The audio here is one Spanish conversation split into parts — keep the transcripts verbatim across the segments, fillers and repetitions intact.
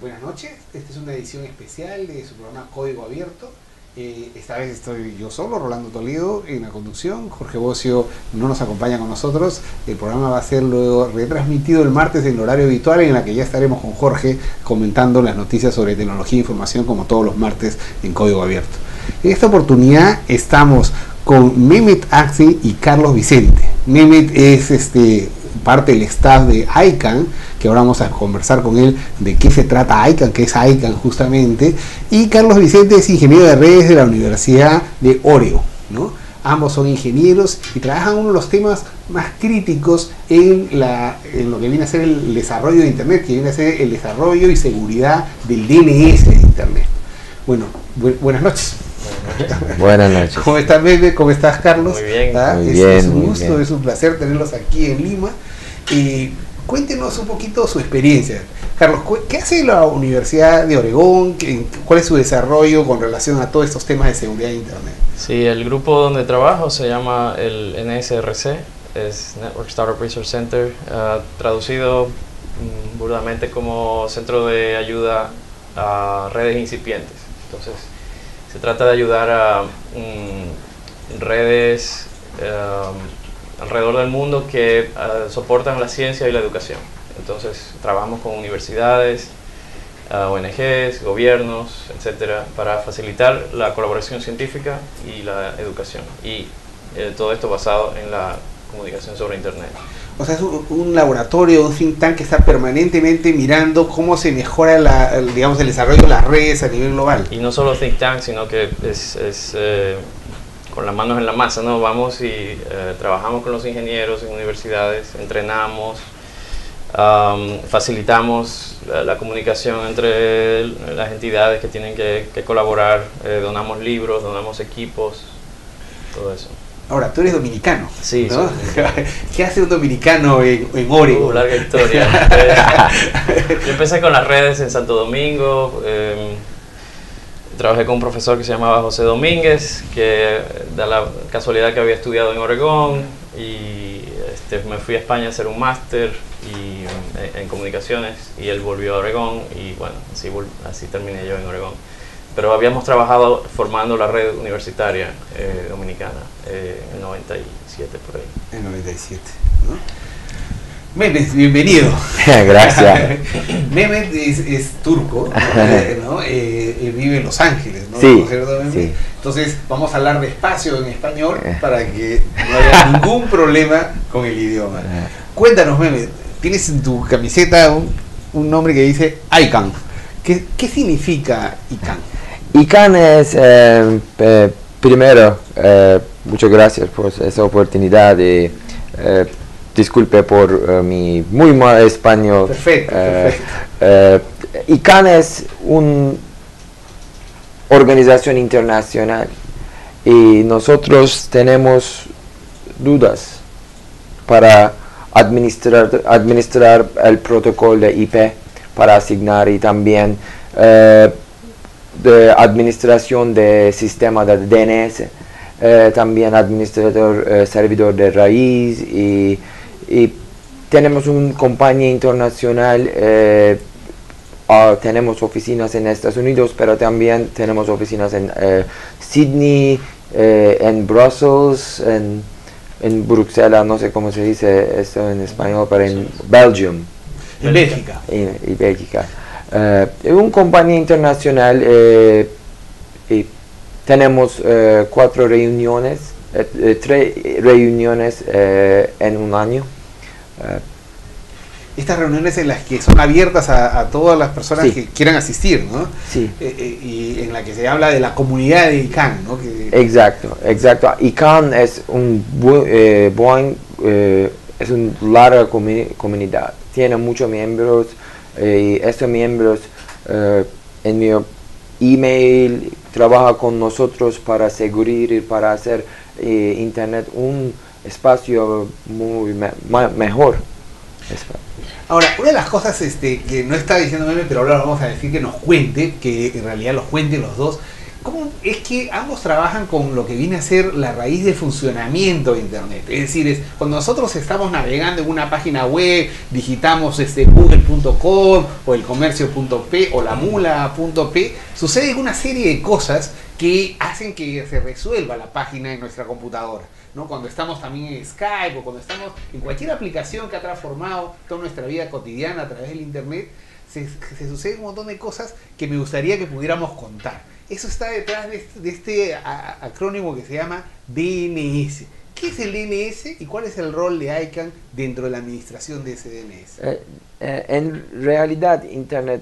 buenas noches. Esta es una edición especial de su programa Código Abierto. Eh, esta vez estoy yo solo, Rolando Toledo, en la conducción. Jorge Bocio no nos acompaña con nosotros. El programa va a ser luego retransmitido el martes en el horario habitual, en la que ya estaremos con Jorge comentando las noticias sobre tecnología e información, como todos los martes en Código Abierto. En esta oportunidad estamos con Mehmet Akci y Carlos Vicente. Mehmet es este parte del staff de ICANN, que ahora vamos a conversar con él de qué se trata ICANN, qué es ICANN justamente, y Carlos Vicente es ingeniero de redes de la Universidad de Oregon, ¿no? Ambos son ingenieros y trabajan uno de los temas más críticos en, la, en lo que viene a ser el desarrollo de Internet, que viene a ser el desarrollo y seguridad del D N S de Internet. Bueno, bu buenas noches. Buenas noches. ¿Cómo estás, Bebe? ¿Cómo estás, Carlos? Muy bien. ¿Ah? Muy es, bien, es un muy gusto, bien. es un placer tenerlos aquí en Lima. Eh, cuéntenos un poquito su experiencia. Carlos, ¿qué hace la Universidad de Oregón? ¿Cuál es su desarrollo con relación a todos estos temas de seguridad de Internet? Sí, el grupo donde trabajo se llama el N S R C, es Network Startup Research Center, uh, traducido um, burdamente como Centro de Ayuda a Redes Incipientes. Entonces, se trata de ayudar a um, redes um, alrededor del mundo que uh, soportan la ciencia y la educación. Entonces, trabajamos con universidades, uh, O N Ges, gobiernos, etcétera, para facilitar la colaboración científica y la educación. Y eh, todo esto basado en la comunicación sobre Internet. O sea, es un, un laboratorio, un think tank que está permanentemente mirando cómo se mejora la, el, digamos, el desarrollo de las redes a nivel global. Y no solo think tank, sino que es, es eh, con las manos en la masa, ¿no? Vamos y eh, trabajamos con los ingenieros en universidades, entrenamos, um, facilitamos la, la comunicación entre las entidades que tienen que, que colaborar, eh, donamos libros, donamos equipos, todo eso. Ahora, tú eres dominicano, sí, ¿no? Sí. ¿Qué hace un dominicano en, en Oregon? Uh, larga historia. eh, yo empecé con las redes en Santo Domingo. Eh, trabajé con un profesor que se llamaba José Domínguez, que da la casualidad que había estudiado en Oregón, y este, me fui a España a hacer un máster y, en, en comunicaciones, y él volvió a Oregón, y bueno, así, así terminé yo en Oregón. Pero habíamos trabajado formando la red universitaria eh, dominicana eh, en el noventa y siete, por ahí. En el noventa y siete, ¿no? Mehmet, bienvenido. Gracias. Mehmet es, es turco, ¿no? Eh, él vive en Los Ángeles, ¿no? Sí, ¿No, cierto, Mehmet? sí. Entonces vamos a hablar despacio en español para que no haya ningún problema con el idioma. Cuéntanos, Mehmet, tienes en tu camiseta un, un nombre que dice ICANN. ¿Qué, qué significa ICANN? ICANN es, eh, eh, primero, eh, muchas gracias por esa oportunidad y eh, disculpe por eh, mi muy mal español. Perfecto, Eh, perfecto. eh, ICANN es una organización internacional y nosotros tenemos dudas para administrar, administrar el protocolo de I P, para asignar, y también eh, de administración de sistema de D N S, eh, también administrador eh, servidor de raíz, y, y tenemos una compañía internacional, eh, uh, tenemos oficinas en Estados Unidos, pero también tenemos oficinas en eh, Sydney, eh, en Brussels, en, en Bruselas, no sé cómo se dice esto en español, pero en Belgium. En Bélgica. Y, y Bélgica. Eh, es una compañía internacional, eh, y tenemos eh, cuatro reuniones, eh, eh, tres reuniones eh, en un año. Eh, Estas reuniones en las que son abiertas a, a todas las personas Sí. que quieran asistir, ¿no? sí, Eh, eh, y en la que se habla de la comunidad de ICANN, ¿no? Que, exacto, exacto. ICANN es un bu eh, buen, eh, es una larga comu comunidad. Tiene muchos miembros, eh, y estos miembros eh, en mi email trabaja con nosotros para asegurar y para hacer eh, Internet un espacio muy me ma mejor. Ahora, una de las cosas este, que no está diciendo Meme, pero ahora vamos a decir que nos cuente, que en realidad los cuenten los dos, ¿cómo es que ambos trabajan con lo que viene a ser la raíz de funcionamiento de Internet? Es decir, es, cuando nosotros estamos navegando en una página web, digitamos este, google punto com o el comercio punto pe o la mula punto pe, sucede una serie de cosas que hacen que se resuelva la página en nuestra computadora, ¿no? Cuando estamos también en Skype o cuando estamos en cualquier aplicación que ha transformado toda nuestra vida cotidiana a través del Internet, se, se suceden un montón de cosas que me gustaría que pudiéramos contar. Eso está detrás de este, de este a, acrónimo que se llama D N S. ¿Qué es el D N S y cuál es el rol de ICANN dentro de la administración de ese D N S? Eh, eh, en realidad, Internet,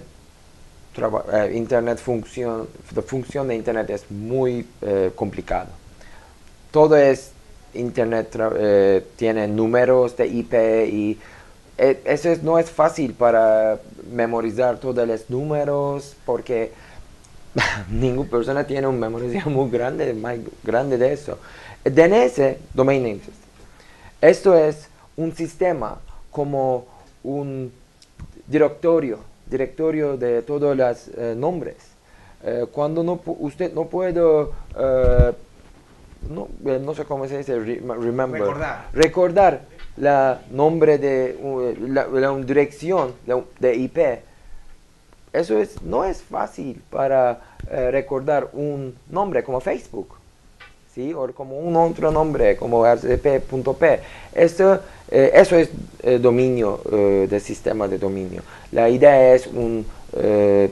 eh, Internet función, la función de Internet es muy eh, complicado. Todo es Internet, eh, tiene números de I P y eh, eso es, no es fácil para memorizar todos los números porque ninguna persona tiene una memoria muy grande, más grande de eso. El D N S, Domain Name System, esto es un sistema como un directorio, directorio de todos los uh, nombres. Uh, cuando no, usted no puede, uh, no, no sé cómo se dice, remember, recordar, recordar la nombre de uh, la, la dirección de, de I P. Eso es, no es fácil para eh, recordar un nombre como Facebook, ¿sí? O como un otro nombre como R C P punto pe. Esto, eh, eso es eh, dominio eh, del sistema de dominio. La idea es un eh,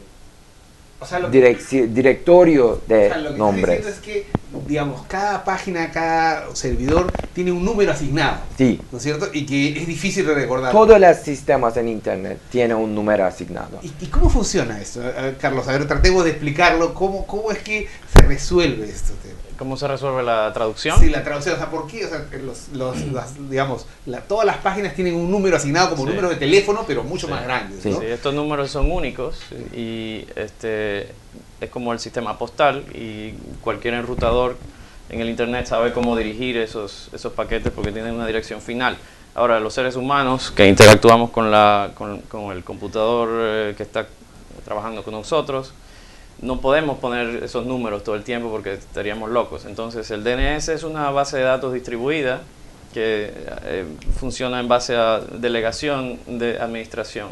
o sea, lo que, directorio de o sea, lo que nombres. Estoy diciendo es que, digamos, cada página, cada servidor tiene un número asignado, sí, ¿no es cierto? Y que es difícil de recordar. Todos los sistemas en Internet tienen un número asignado. ¿Y, y cómo funciona esto, Carlos? A ver, tratemos de explicarlo. ¿Cómo, cómo es que se resuelve esto? ¿Cómo se resuelve la traducción? Sí, la traducción. O sea, ¿por qué? O sea, los, los, las, digamos, la, todas las páginas tienen un número asignado como sí. número de teléfono, pero mucho sí. más grande, sí. ¿no? Sí, estos números son únicos y este es como el sistema postal y cualquier enrutador en el Internet sabe cómo dirigir esos, esos paquetes porque tienen una dirección final. Ahora, los seres humanos que interactuamos con, la, con, con el computador eh, que está trabajando con nosotros, no podemos poner esos números todo el tiempo porque estaríamos locos. Entonces, el D N S es una base de datos distribuida que eh, funciona en base a delegación de administración.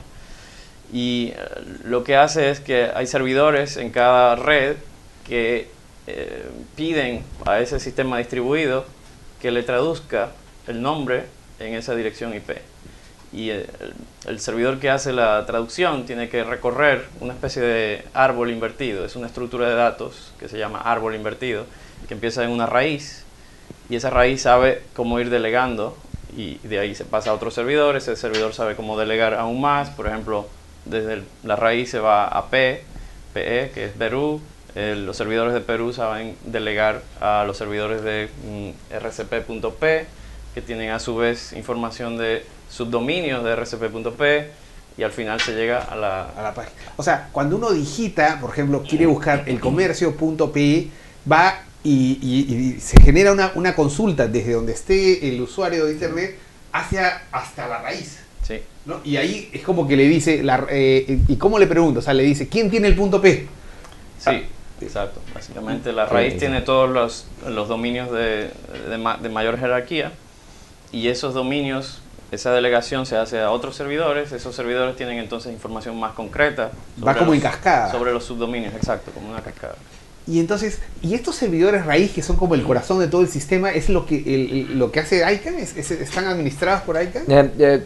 Y eh, lo que hace es que hay servidores en cada red que eh, piden a ese sistema distribuido que le traduzca el nombre en esa dirección I P. Y el, el servidor que hace la traducción tiene que recorrer una especie de árbol invertido. Es una estructura de datos que se llama árbol invertido, que empieza en una raíz y esa raíz sabe cómo ir delegando y de ahí se pasa a otro servidor. Ese servidor sabe cómo delegar aún más. Por ejemplo, desde el, la raíz se va a P, PE, que es Perú. Eh, los servidores de Perú saben delegar a los servidores de mm, R C P punto pe, que tienen a su vez información de subdominios de R C P punto pe, y al final se llega a la, a la página. O sea, cuando uno digita, por ejemplo, quiere buscar el comercio punto pe, va y, y, y se genera una, una consulta desde donde esté el usuario de Internet hacia hasta la raíz. sí. ¿No? Y ahí es como que le dice, la, eh, ¿y cómo le pregunto? O sea, le dice, ¿quién tiene el punto P? Sí, ah, exacto. Básicamente la raíz sí, tiene todos los, los dominios de, de, ma, de mayor jerarquía, y esos dominios, esa delegación se hace a otros servidores. Esos servidores tienen entonces información más concreta. Va como los, en cascada. Sobre los subdominios, exacto, como una cascada. Y entonces, y estos servidores raíz que son como el corazón de todo el sistema, ¿es lo que el, el, lo que hace ICANN? ¿Es, es, ¿Están administrados por ICANN? Eh, eh,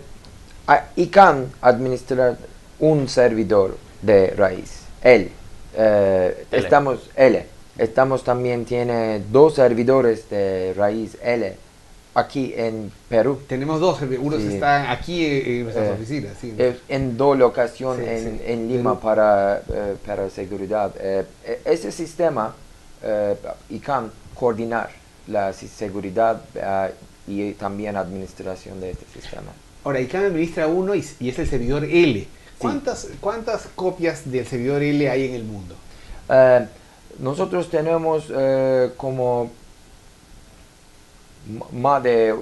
ICANN administra un servidor de raíz, L. Eh, L. Estamos, L. Estamos también tiene dos servidores de raíz L aquí en Perú. Tenemos dos, unos sí. están aquí en nuestras eh, oficinas. Sí. Eh, en dos locaciones sí, en, sí. en Lima para, eh, para seguridad. Eh, ese sistema, eh, ICANN, coordinar la seguridad eh, y también administración de este sistema. Ahora, ICANN administra uno y, y es el servidor L. ¿Cuántas, sí. ¿Cuántas copias del servidor L hay en el mundo? Eh, nosotros tenemos eh, como más de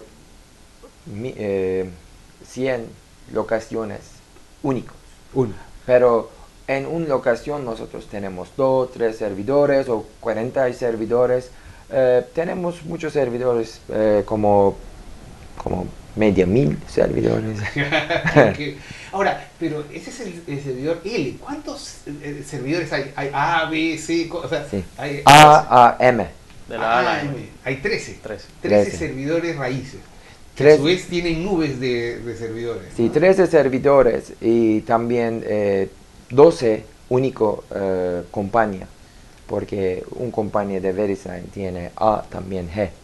eh, cien locaciones únicos. Uno. Pero en una locación nosotros tenemos dos, tres servidores o cuarenta servidores. Eh, tenemos muchos servidores, eh, como, como media mil servidores. Okay. Ahora, pero ese es el, el servidor L. ¿Cuántos eh, servidores hay? Hay A, B, C, o sea, Sí. hay A a M. De la A a la A, M. M. Hay trece. trece. trece trece. servidores raíces. Que a trece. su vez tienen nubes de, de servidores. Sí, ¿no? trece servidores y también eh, doce único eh, compañía, porque un compañía de VeriSign tiene A también G. Eh,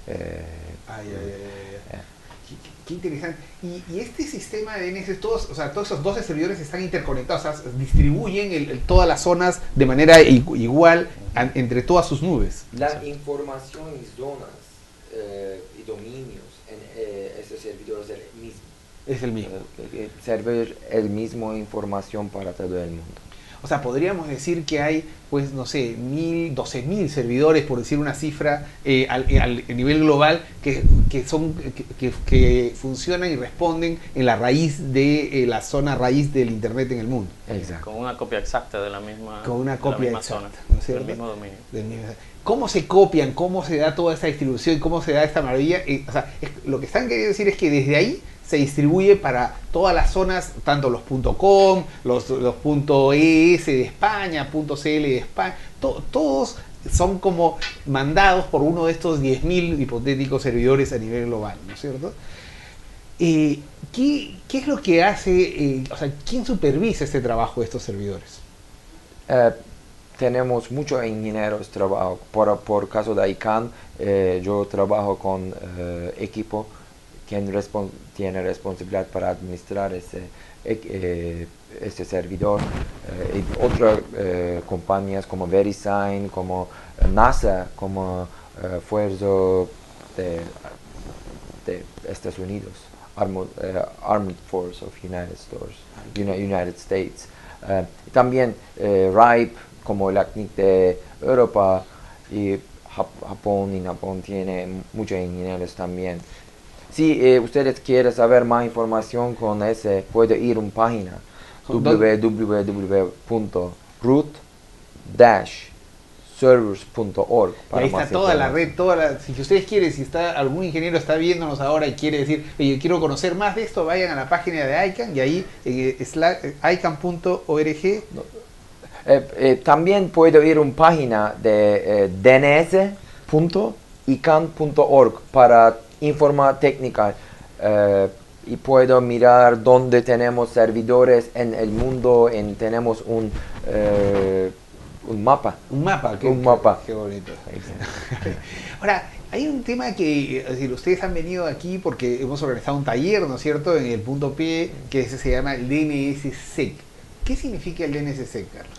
Ay, ay, ay, ay, ay. Qué, qué- qué interesante. Y, y este sistema de D N S, todos, o sea, todos esos doce servidores están interconectados, o sea, distribuyen el- el- todas las zonas de manera igu- igual an- entre todas sus nubes. La información y zonas eh, y dominios en eh, esos servidores es el mismo. Es el mismo. Eh, Servir el mismo información para todo el mundo. O sea, podríamos decir que hay, pues, no sé, mil, doce mil servidores, por decir una cifra, eh, al, al nivel global, que, que son que, que- que funcionan y responden en la raíz de eh, la zona raíz del Internet en el mundo. Exacto. Con una copia exacta de la misma, Con una de la copia misma exacta, zona, ¿no es cierto? del mismo dominio. Del mismo- ¿Cómo se copian? ¿Cómo se da toda esta distribución? ¿Cómo se da esta maravilla? Eh, o sea, es- lo que están queriendo decir es que desde ahí se distribuye para todas las zonas, tanto los .com, los, los .es de España, .cl de España, to- todos son como mandados por uno de estos diez mil hipotéticos servidores a nivel global, ¿no es cierto? Eh, ¿qué, qué es lo que hace, eh, o sea, quién supervisa este trabajo de estos servidores? Eh, tenemos muchos ingenieros trabajo. Por, por caso de I C A N, eh, yo trabajo con eh, equipo quien respon- tiene responsabilidad para administrar ese, eh, ese servidor. Eh, y otras eh, compañías como VeriSign, como NASA, como eh, Fuerza de, de Estados Unidos, Armored, eh, Armed Force of United States. Uni- United States. Eh, también eh, RIPE, como la C N I C de Europa, y Jap- Japón, y Japón tiene muchos ingenieros también. Si eh, ustedes quieren saber más información con ese, puede ir a una página ¿Dónde? w w w punto root dash servers punto org. Y ahí está toda la red, toda la, si ustedes quieren, si está algún ingeniero está viéndonos ahora y quiere decir, oye, yo quiero conocer más de esto, vayan a la página de I C A N y ahí eh, i can punto org. Eh, eh, también puedo ir a una página de eh, d n s punto i can punto org para informar técnica, eh, y puedo mirar dónde tenemos servidores en el mundo, en, tenemos un, eh, un mapa. Un mapa, qué, Un qué- mapa. qué bonito. Ahora, hay un tema que, es decir, ustedes han venido aquí porque hemos organizado un taller, ¿no es cierto?, en el punto P, que ese se llama el D N S S E C. ¿Qué significa el D N S S E C, Carlos?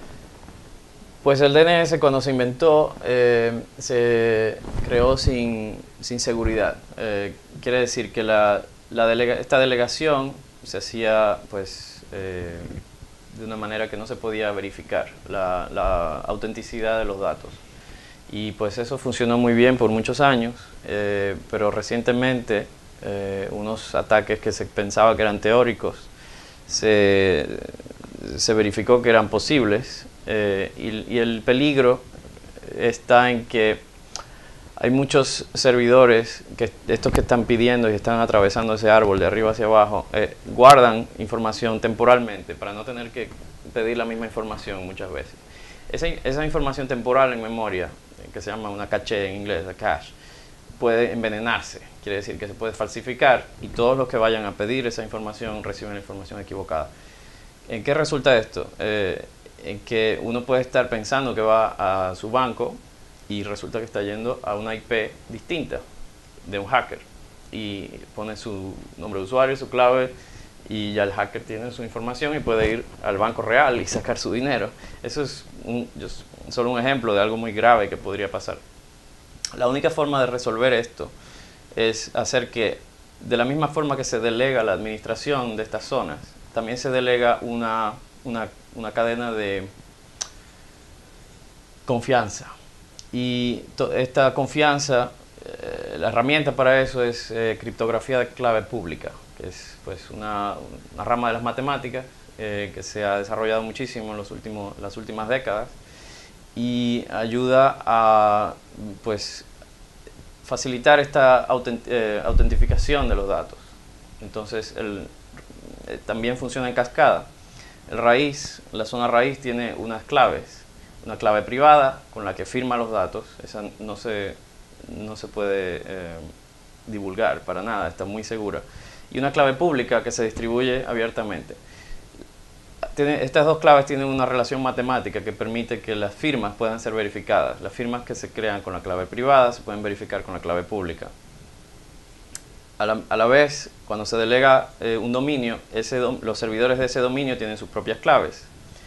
Pues el D N S cuando se inventó eh, se creó sin, sin seguridad. Eh, quiere decir que la, la delega, esta delegación se hacía pues eh, de una manera que no se podía verificar la, la autenticidad de los datos. Y pues eso funcionó muy bien por muchos años, eh, pero recientemente eh, unos ataques que se pensaba que eran teóricos se, se verificó que eran posibles. Eh, y, y el peligro está en que hay muchos servidores, que estos que están pidiendo y están atravesando ese árbol de arriba hacia abajo, eh, guardan información temporalmente para no tener que pedir la misma información muchas veces. Esa, esa información temporal en memoria, eh, que se llama una caché en inglés, a cache, puede envenenarse, quiere decir que se puede falsificar y todos los que vayan a pedir esa información reciben la información equivocada. ¿En qué resulta esto? Eh, en que uno puede estar pensando que va a su banco y resulta que está yendo a una I P distinta de un hacker y pone su nombre de usuario, su clave, y ya el hacker tiene su información y puede ir al banco real y sacar su dinero. Eso es un, solo un ejemplo de algo muy grave que podría pasar. La única forma de resolver esto es hacer que, de la misma forma que se delega la administración de estas zonas, también se delega una, una, una cadena de confianza. Y esta confianza, eh, la herramienta para eso es eh, criptografía de clave pública, que es pues una, una rama de las matemáticas eh, que se ha desarrollado muchísimo en los últimos, las últimas décadas y ayuda a pues, facilitar esta autent eh, autentificación de los datos. Entonces, el, eh, también funciona en cascada. El raíz, la zona raíz tiene unas claves, una clave privada con la que firma los datos, esa no se, no se puede eh, divulgar para nada, está muy segura, y una clave pública que se distribuye abiertamente. Tiene, estas dos claves tienen una relación matemática que permite que las firmas puedan ser verificadas. Las firmas que se crean con la clave privada se pueden verificar con la clave pública. A la, a la vez, cuando se delega eh, un dominio, ese dom los servidores de ese dominio tienen sus propias claves,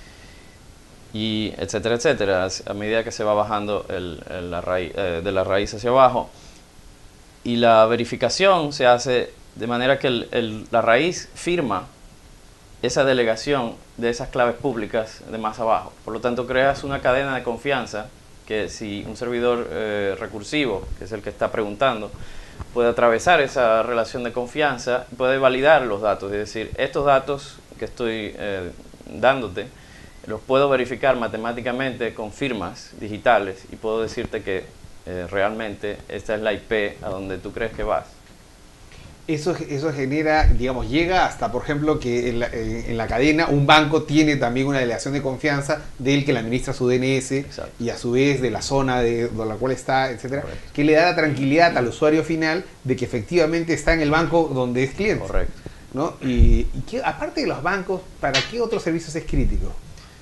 y etcétera, etcétera, a medida que se va bajando el, el, la raíz, eh, de la raíz hacia abajo. Y la verificación se hace de manera que el, el, la raíz firma esa delegación de esas claves públicas de más abajo. Por lo tanto, creas una cadena de confianza que si un servidor eh, recursivo, que es el que está preguntando, puede atravesar esa relación de confianza, puede validar los datos, es decir, estos datos que estoy eh, dándote, los puedo verificar matemáticamente con firmas digitales y puedo decirte que eh, realmente esta es la I P a donde tú crees que vas. Eso, eso genera, digamos, llega hasta, por ejemplo, que en la, en la cadena un banco tiene también una delegación de confianza del que le administra su D N S. Exacto. Y a su vez de la zona de, de la cual está, etcétera, correcto, que le da la tranquilidad al usuario final de que efectivamente está en el banco donde es cliente. Correcto. ¿No? Y, y que, aparte de los bancos, ¿para qué otros servicios es crítico?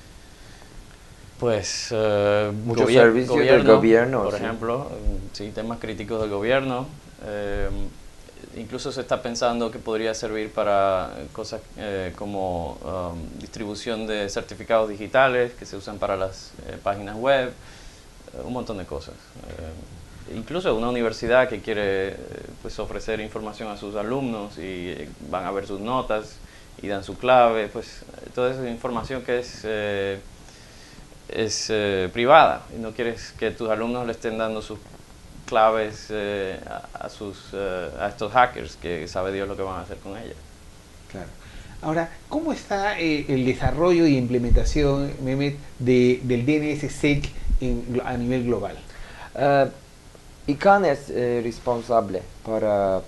Pues uh, muchos gobier servicios gobierno, del gobierno, por sí. ejemplo, sí, temas críticos del gobierno. Eh, incluso se está pensando que podría servir para cosas eh, como um, distribución de certificados digitales que se usan para las eh, páginas web, eh, un montón de cosas. Eh, incluso una universidad que quiere eh, pues ofrecer información a sus alumnos y eh, van a ver sus notas y dan su clave, pues toda esa información que es... Eh, es eh, privada y no quieres que tus alumnos le estén dando sus claves eh, a, a, sus, eh, a estos hackers que sabe Dios lo que van a hacer con ellas. Claro. Ahora, ¿cómo está eh, el desarrollo y implementación, Mehmet, de, del D N S S E C en, a nivel global? Uh, I C A N es eh, responsable para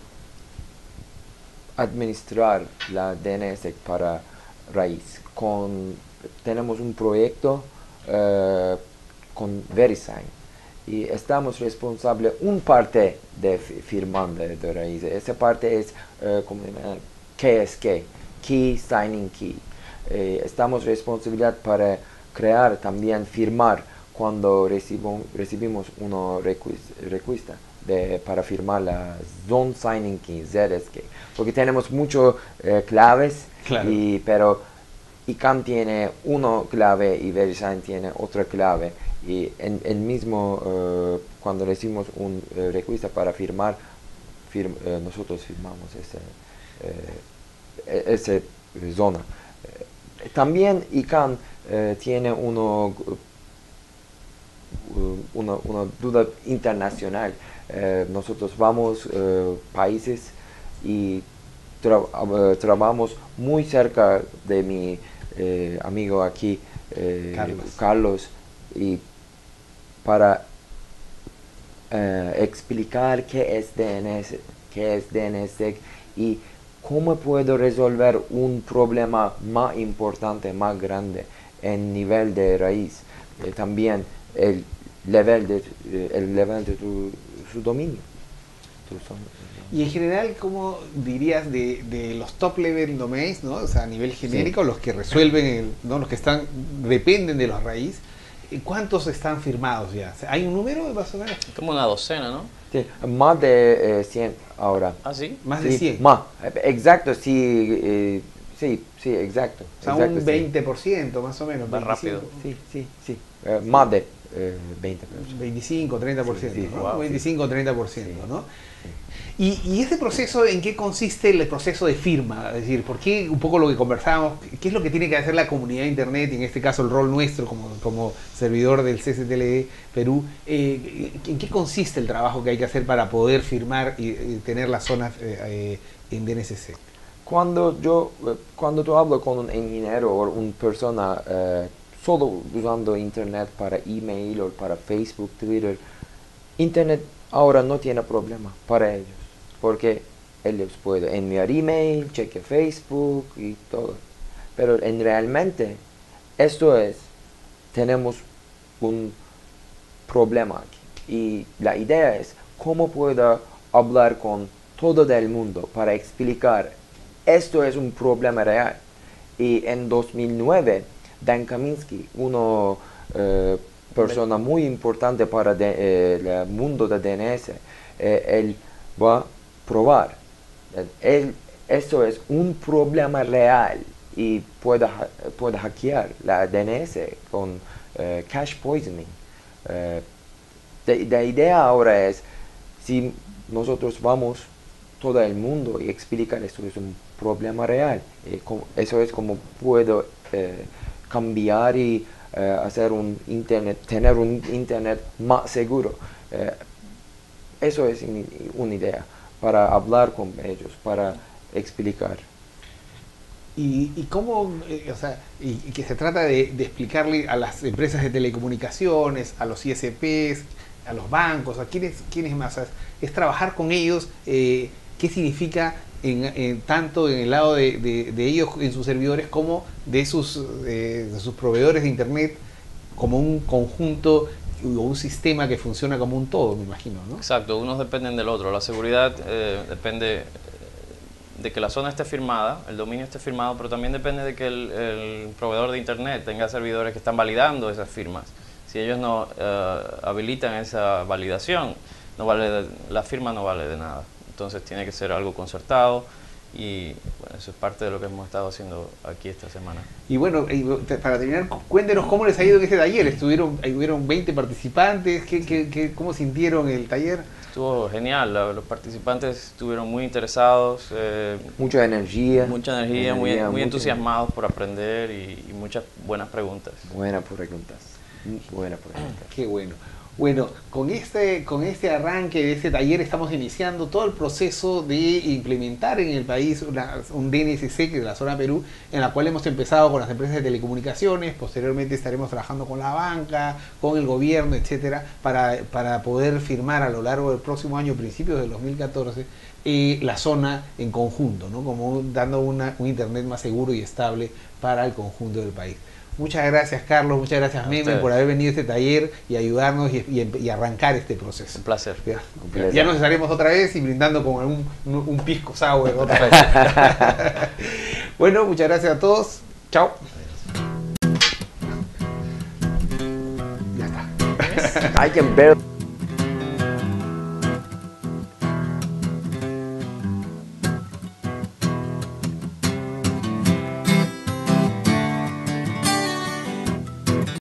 administrar la D N S para raíz. Con, tenemos un proyecto Uh, con VeriSign y estamos responsables un parte de firmando de raíz. Esa parte es uh, como uh, K S K, Key Signing Key. Eh, estamos responsables para crear también firmar cuando recibo, recibimos una requesta de, para firmar la Zone Signing Key, Z S K, porque tenemos muchas uh, claves, claro, y, pero I C A N tiene una clave y VeriSign tiene otra clave, y en el mismo uh, cuando recibimos una uh, requesta para firmar, firm, uh, nosotros firmamos esa uh, ese zona. Uh, también I C A N uh, tiene uno, uh, una, una duda internacional. Uh, nosotros vamos a uh, países y tra uh, trabajamos muy cerca de mi eh, amigo aquí, eh, Carlos. Carlos, y para uh, explicar qué es D N S, qué es D N S S E C y cómo puedo resolver un problema más importante, más grande en nivel de raíz. Eh, también el nivel de, eh, el nivel de tu, su dominio. Tu son, Y en general, ¿cómo dirías de, de los top level domains, ¿no? O sea, a nivel genérico, sí, los que resuelven, el, ¿no? Los que están, dependen de los raíz, ¿cuántos están firmados ya? ¿Hay un número más o menos? Como una docena, ¿no? Sí, más de eh, cien ahora. ¿Ah, sí? Más sí, de cien. Más, exacto, sí, eh, sí, sí, exacto. O sea, exacto, un veinte por ciento sí, más o menos. Más rápido. Sí, sí, sí. Eh, más de eh, veinte por ciento. veinticinco, treinta por ciento, sí, sí, ¿no? Wow, veinticinco, treinta por ciento, sí, ¿no? Sí. Y, y ese proceso, ¿en qué consiste el proceso de firma? Es decir, ¿por qué un poco lo que conversábamos? ¿Qué es lo que tiene que hacer la comunidad de Internet, y en este caso el rol nuestro como, como servidor del C C T L D Perú? Eh, ¿En qué consiste el trabajo que hay que hacer para poder firmar y, y tener las zonas eh, eh, en D N S S E C? cuando yo, eh, cuando tú hablas con un ingeniero o una persona eh, solo usando internet para email o para Facebook, Twitter, internet ahora no tiene problema para ellos, porque ellos pueden enviar email, chequear Facebook y todo. Pero en realmente, esto es, tenemos un problema aquí. Y la idea es cómo puedo hablar con todo el mundo para explicar esto es un problema real. Y en dos mil nueve, Dan Kaminsky, una eh, persona muy importante para de, eh, el mundo de D N S, eh, él va a probar. Él, esto es un problema real y puede, puede hackear la D N S con eh, cache poisoning. Eh, de, la idea ahora es, si nosotros vamos todo el mundo y explicar esto es un problema real, eh, como, eso es como puedo eh, cambiar y eh, hacer un internet, tener un internet más seguro. Eh, eso es in, una idea para hablar con ellos, para explicar. Y, y cómo, eh, o sea, y, y que se trata de, de explicarle a las empresas de telecomunicaciones, a los I S Ps, a los bancos, a quienes, quienes más, es, es trabajar con ellos, eh, qué significa en, en, tanto en el lado de, de, de ellos en sus servidores como de sus, eh, de sus proveedores de internet, como un conjunto o un sistema que funciona como un todo, me imagino, ¿no? Exacto, unos dependen del otro. La seguridad eh, depende de que la zona esté firmada, el dominio esté firmado, pero también depende de que el, el proveedor de internet tenga servidores que están validando esas firmas. Si ellos no eh, habilitan esa validación, no vale de, la firma no vale de nada. Entonces tiene que ser algo concertado y bueno, eso es parte de lo que hemos estado haciendo aquí esta semana. Y bueno, para terminar, cuéntenos cómo les ha ido en este taller. Estuvieron, hubieron veinte participantes, ¿qué, qué, qué, ¿cómo sintieron el taller? Estuvo genial, la, los participantes estuvieron muy interesados. Eh, mucha energía. Mucha energía, energía muy, muy mucha entusiasmados por aprender y, y muchas buenas preguntas. Buenas preguntas, buenas preguntas. Qué bueno. Bueno, con este, con este arranque de este taller estamos iniciando todo el proceso de implementar en el país una, un D N S C, que es la zona Perú, en la cual hemos empezado con las empresas de telecomunicaciones, posteriormente estaremos trabajando con la banca, con el gobierno, etcétera, para, para poder firmar a lo largo del próximo año, principios del dos mil catorce, eh, la zona en conjunto, ¿no? Como dando una, un internet más seguro y estable para el conjunto del país. Muchas gracias, Carlos, muchas gracias, Memen, por haber venido a este taller y ayudarnos y, y, y arrancar este proceso. Un placer. Ya, Un placer. Ya nos estaremos otra vez y brindando con un, un, un pisco sour otra vez. Bueno, muchas gracias a todos. Chao. Ya está. I can barely